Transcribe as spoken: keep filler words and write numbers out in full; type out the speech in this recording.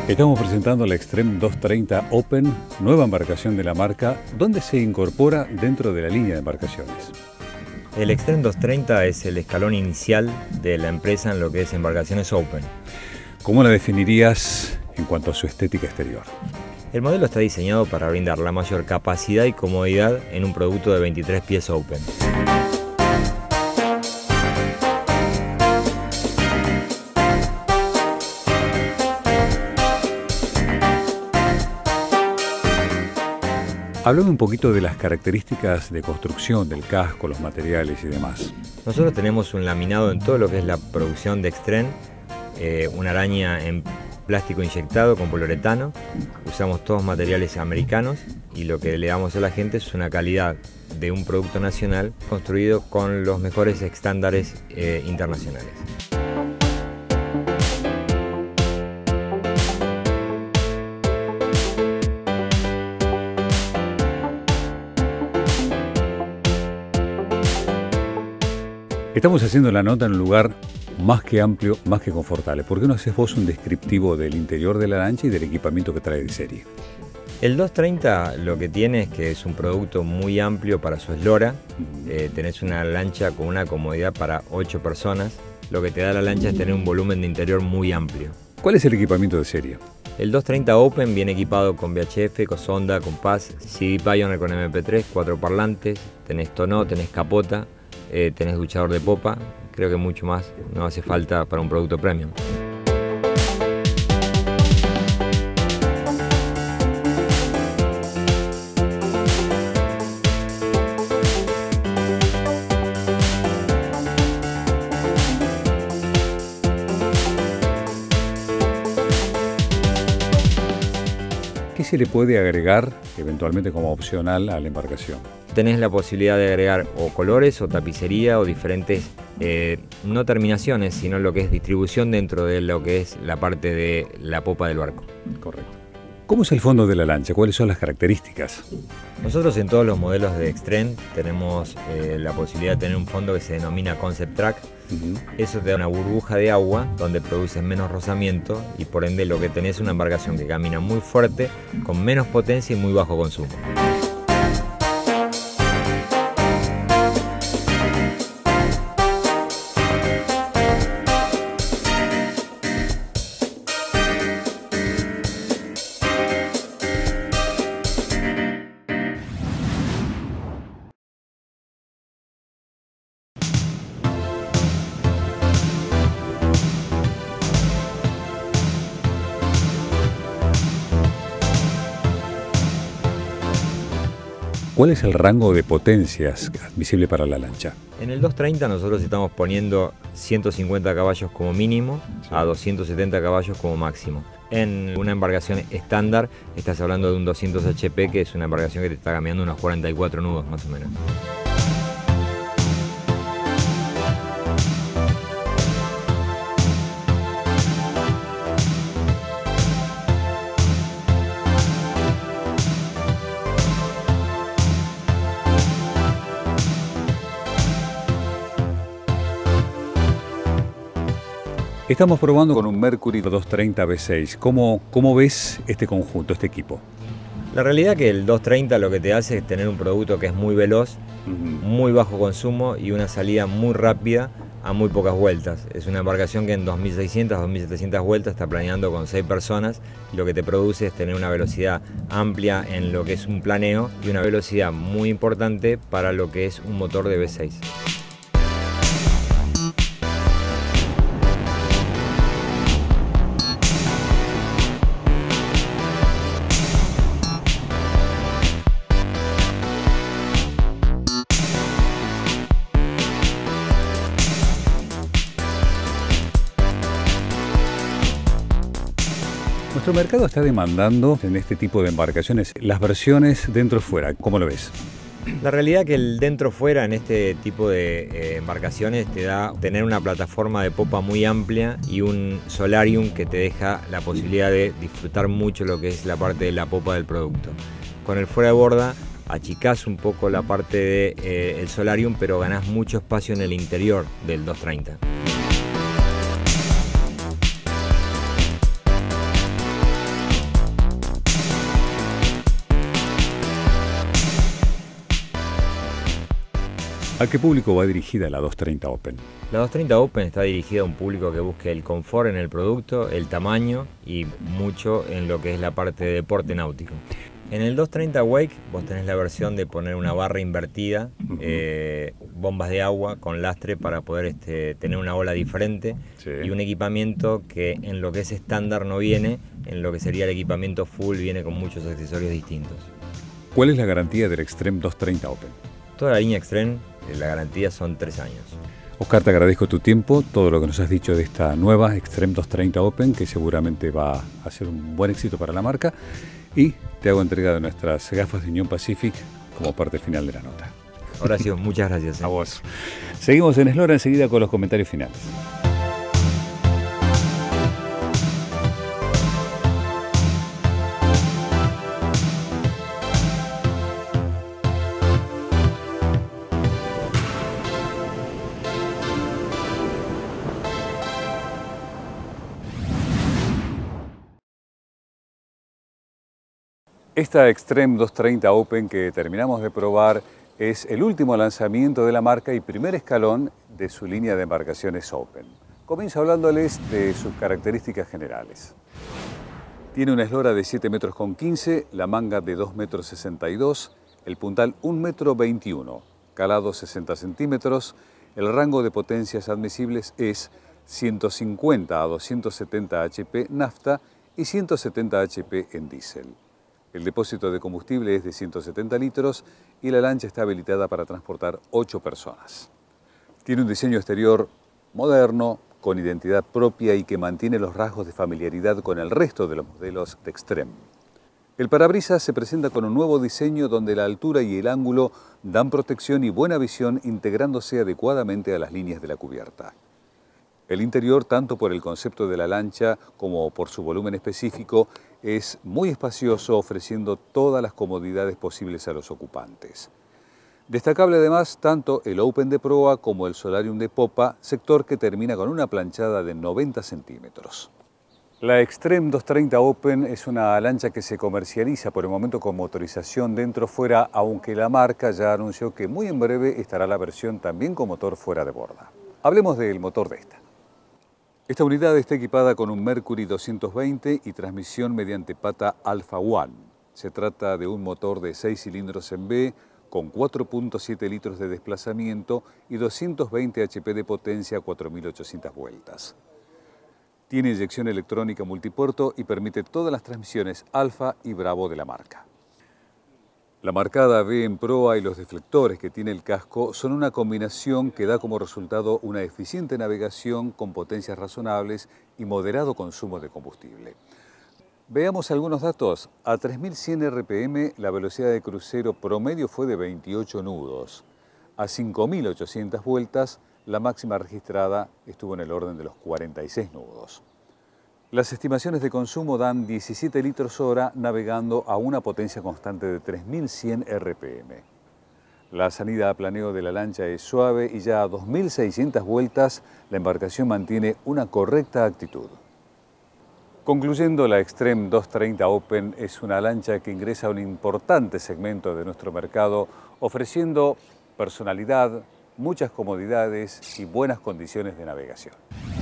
Estamos presentando la Extreme doscientos treinta Open, nueva embarcación de la marca, donde se incorpora dentro de la línea de embarcaciones. El Extreme doscientos treinta es el escalón inicial de la empresa en lo que es embarcaciones Open. ¿Cómo la definirías en cuanto a su estética exterior? El modelo está diseñado para brindar la mayor capacidad y comodidad en un producto de veintitrés pies Open. Háblame un poquito de las características de construcción del casco, los materiales y demás. Nosotros tenemos un laminado en todo lo que es la producción de Extreme, eh, una araña en plástico inyectado con poliuretano. Usamos todos materiales americanos y lo que le damos a la gente es una calidad de un producto nacional construido con los mejores estándares eh, internacionales. Estamos haciendo la nota en un lugar más que amplio, más que confortable. ¿Por qué no haces vos un descriptivo del interior de la lancha y del equipamiento que trae de serie? El doscientos treinta lo que tiene es que es un producto muy amplio para su eslora. Eh, tenés una lancha con una comodidad para ocho personas. Lo que te da la lancha es tener un volumen de interior muy amplio. ¿Cuál es el equipamiento de serie? El doscientos treinta Open viene equipado con V H F, con sonda, compás, C D Pioneer con M P tres, cuatro parlantes, tenés tonneau, tenés capota. Eh, tenés duchador de popa, creo que mucho más no hace falta para un producto premium. ¿Qué se le puede agregar eventualmente como opcional a la embarcación? Tenés la posibilidad de agregar o colores o tapicería o diferentes, eh, no terminaciones, sino lo que es distribución dentro de lo que es la parte de la popa del barco. Correcto. ¿Cómo es el fondo de la lancha? ¿Cuáles son las características? Nosotros en todos los modelos de Extreme tenemos eh, la posibilidad de tener un fondo que se denomina Concept Track. Uh-huh. Eso te da una burbuja de agua donde produces menos rozamiento y por ende lo que tenés es una embarcación que camina muy fuerte, con menos potencia y muy bajo consumo. ¿Cuál es el rango de potencias admisible para la lancha? En el doscientos treinta nosotros estamos poniendo ciento cincuenta caballos como mínimo, sí, a doscientos setenta caballos como máximo. En una embarcación estándar estás hablando de un doscientos H P, que es una embarcación que te está cambiando unos cuarenta y cuatro nudos más o menos. Estamos probando con un Mercury doscientos treinta V seis. ¿Cómo, ¿Cómo ves este conjunto, este equipo? La realidad es que el doscientos treinta lo que te hace es tener un producto que es muy veloz, uh-huh, muy bajo consumo y una salida muy rápida a muy pocas vueltas. Es una embarcación que en dos mil seiscientas, dos mil setecientas vueltas está planeando con seis personas y lo que te produce es tener una velocidad amplia en lo que es un planeo y una velocidad muy importante para lo que es un motor de V seis. Nuestro mercado está demandando en este tipo de embarcaciones las versiones dentro-fuera. ¿Cómo lo ves? La realidad es que el dentro-fuera en este tipo de eh, embarcaciones te da tener una plataforma de popa muy amplia y un solarium que te deja la posibilidad de disfrutar mucho lo que es la parte de la popa del producto. Con el fuera de borda achicás un poco la parte del de, eh, solarium, pero ganás mucho espacio en el interior del doscientos treinta. ¿A qué público va dirigida la doscientos treinta Open? La doscientos treinta Open está dirigida a un público que busque el confort en el producto, el tamaño y mucho en lo que es la parte de deporte náutico. En el doscientos treinta Wake vos tenés la versión de poner una barra invertida, uh-huh. eh, bombas de agua con lastre para poder este, tener una ola diferente, sí. Y un equipamiento que en lo que es estándar no viene, en lo que sería el equipamiento full viene con muchos accesorios distintos. ¿Cuál es la garantía del Extreme doscientos treinta Open? Toda la línea Extreme, la garantía son tres años. Oscar, te agradezco tu tiempo, todo lo que nos has dicho de esta nueva Extreme doscientos treinta Open, que seguramente va a ser un buen éxito para la marca, y te hago entrega de nuestras gafas de Union Pacific como parte final de la nota. Horacio, muchas gracias. ¿eh? A vos. Seguimos en Eslora enseguida con los comentarios finales. Esta Extreme doscientos treinta Open que terminamos de probar es el último lanzamiento de la marca y primer escalón de su línea de embarcaciones Open. Comienzo hablándoles de sus características generales. Tiene una eslora de siete metros con quince, la manga de dos metros sesenta y dos, el puntal un metro veintiuno, calado sesenta centímetros, el rango de potencias admisibles es ciento cincuenta a doscientos setenta H P nafta y ciento setenta H P en diésel. El depósito de combustible es de ciento setenta litros y la lancha está habilitada para transportar ocho personas. Tiene un diseño exterior moderno, con identidad propia y que mantiene los rasgos de familiaridad con el resto de los modelos de Extreme. El parabrisas se presenta con un nuevo diseño donde la altura y el ángulo dan protección y buena visión integrándose adecuadamente a las líneas de la cubierta. El interior, tanto por el concepto de la lancha como por su volumen específico, es muy espacioso, ofreciendo todas las comodidades posibles a los ocupantes. Destacable además tanto el Open de proa como el Solarium de popa, sector que termina con una planchada de noventa centímetros. La Extreme doscientos treinta Open es una lancha que se comercializa por el momento con motorización dentro-fuera, aunque la marca ya anunció que muy en breve estará la versión también con motor fuera de borda. Hablemos del motor de esta. Esta unidad está equipada con un Mercury doscientos veinte y transmisión mediante pata Alpha One. Se trata de un motor de seis cilindros en B, con cuatro punto siete litros de desplazamiento y doscientos veinte H P de potencia a cuatro mil ochocientas vueltas. Tiene inyección electrónica multipuerto y permite todas las transmisiones Alfa y Bravo de la marca. La marcada B en proa y los deflectores que tiene el casco son una combinación que da como resultado una eficiente navegación con potencias razonables y moderado consumo de combustible. Veamos algunos datos. A tres mil cien R P M la velocidad de crucero promedio fue de veintiocho nudos. A cinco mil ochocientas vueltas la máxima registrada estuvo en el orden de los cuarenta y seis nudos. Las estimaciones de consumo dan diecisiete litros hora navegando a una potencia constante de tres mil cien R P M. La salida a planeo de la lancha es suave y ya a dos mil seiscientas vueltas la embarcación mantiene una correcta actitud. Concluyendo, la Extreme doscientos treinta Open es una lancha que ingresa a un importante segmento de nuestro mercado, ofreciendo personalidad, muchas comodidades y buenas condiciones de navegación.